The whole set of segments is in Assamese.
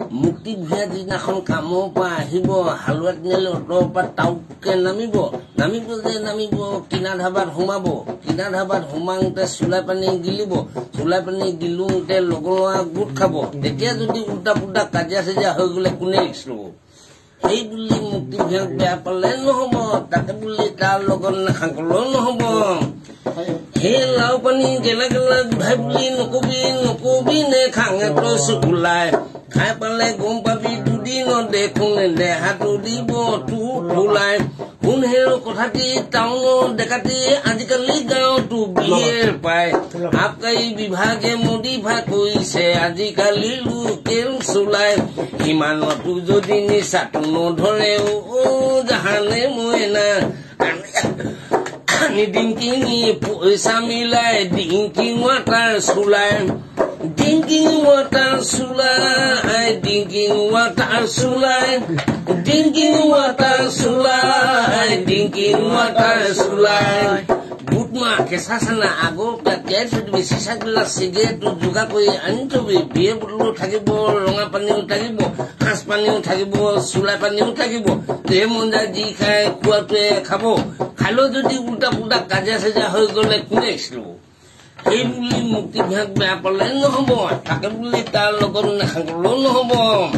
মুক্তি ভূঞা যিদিনাখন কামৰ পৰা আহিব হালোৱা তিনিআলি অটৰ পৰা টাউকে নামিব যে নামিব কিনা ধাবাত সোমাব কিনা ধাবাত সোমাওঁতে চুলাই পানী গিলিব চুলাই পানী গিলোতে লগৰ গোট খাব তেতিয়া যদি উল্টা পুল্টা কাজিয়া চাজিয়া হৈ গ'লে কোনে ৰিক্স ল'ব সেই বুলি মুক্তি ভূঞাক বেয়া পালে নহ'ব তাকে বুলি তাৰ লগত নাখাকলেও নহ'ব সেই লাও পানী গেলা গেলা গোধাই বুলি নকবি নে খাঙে তই চকুলাই খাই পালে গম পাবি দুদিনত দেখোন দেহাটো দিব তোৰ ওলাই কোন হেৰ কথাটি টাউনৰ ডেকাটি আজিকালি গাঁৱতো বিয়েৰ পায় আবকাৰী বিভাগে মডিফাই কৰিছে আজিকালি লোকেল চোলাই ইমানতো যদি নিচাটো নধৰে জাহানে মইনা ডিংকিং পইচা মিলাই ডিংকিং ৱাটাৰ চুলাই ডিংকিং ৱাটাৰ চুলাই ডিংকিং ৱাটাৰ চুলাই ডিংকিং ৱাটাৰ চুলাই ডিংকিং ৱাটাৰ চুলাই বুটমা কেঁচা চানা আগৰ পেকেট থবি চিচা গিলাচ চিগাৰেট যোগাৰ কৰি আনি থবি বিয়ে বটলো থাকিব ৰঙা পানীও থাকিব সাঁজ পানীও থাকিব চুলাই পানীও থাকিব যে মন যায় যি খাই খোৱাটোৱে খাব খালেও যদি উল্টা পুল্টা কাজিয়া চাজিয়া হৈ গ'লে কোনে ল'ব সেই বুলি মুক্তি ভূঞাক বেয়া পালে নহ'ব তাকে বুলি তাৰ লগত নাখাকলেও নহ'ব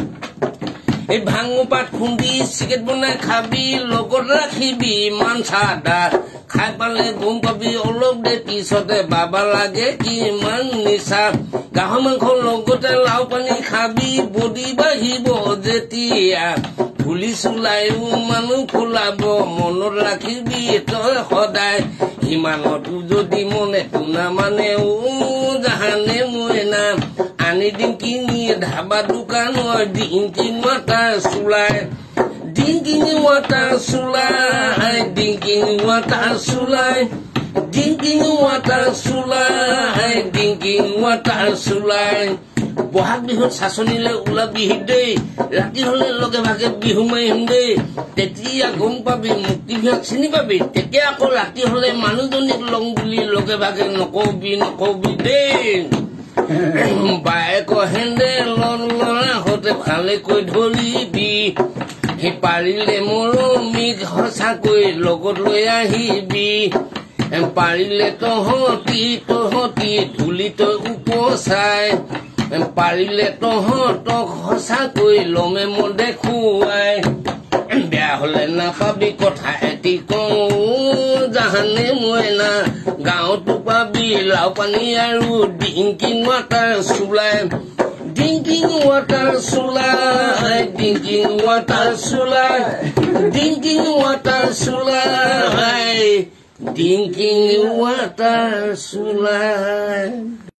এই ভাঙো পাত খুন্দি চিকেট বনাই খাবি লগত ৰাখিবি ইমান চাদা খাই পালে গম পাবি অলপ দে পিছতে বাবা লাগে কিমান নিচা গাহৰি মাংস লগতে লাও পানী খাবি বডি বাঢ়িব যেতিয়া ভুলি চুলাইও মানুহ খোলাব মনত ৰাখিবি তই সদায় ইমানতো যদি মনেতো নামানে জাহানে মইনা আনি দিম কিনি ধাবা দোকানৰ ডিংকিং ৱাটাৰ চুলাই ডিংকিং ৱাটাৰ চুলাই ডিংকিং ৱাটাৰ চুলাই ডিংকিং ৱাটাৰ চুলাই ডিংকিং ৱাটাৰ চুলাই বহাগ বিহুত চাচনিলে ওলাবি দেই ৰাতি হলে লগে ভাগে বিহু মাৰিম দেই তেতিয়া গম পাবি মুক্তি ভূঞাক চিনি পাবি তেতিয়া আকৌ ৰাতি হলে মানুহজনীক লং বুলি লগে ভাগে নকবি দেই বাইক হেণ্ডেলৰ লৰাহঁতে ভালেকৈ ধৰিবি সেই পাৰিলে মৰমিক সঁচাকৈ লগত লৈ আহিবি পাৰিলে তহঁতি ধূলি তই উপচাই পাৰিলে তহঁতক সঁচাকৈ লমে মই দেখুৱাই বেয়া হলে নাপাবি কথা এটি কওঁ জাহানে মইনা গাঁৱতো পাবি লাও পানী আৰু ডিংকিং ৱাটাৰ চুলাই ডিংকিং ৱাটাৰ চুলাই ডিংকিং ৱাটাৰ চুলাই ডিংকিং ৱাটাৰ চুলাই ডিংকিং ৱাটাৰ চুলাই